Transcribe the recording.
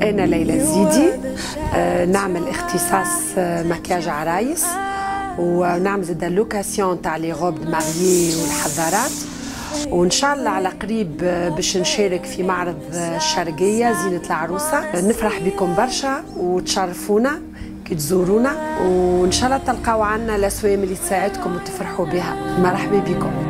أنا ليلى الزيدي، نعمل اختصاص مكياج عرايس، ونعمل زاد لوكاسيون تاع لي غوب دو ماريي والحضارات، وإن شاء الله على قريب باش نشارك في معرض الشرقية زينة العروسة. نفرح بكم برشا وتشرفونا كي تزورونا، وإن شاء الله تلقاو عنا الأسوام اللي تساعدكم وتفرحوا بها. مرحبا بكم.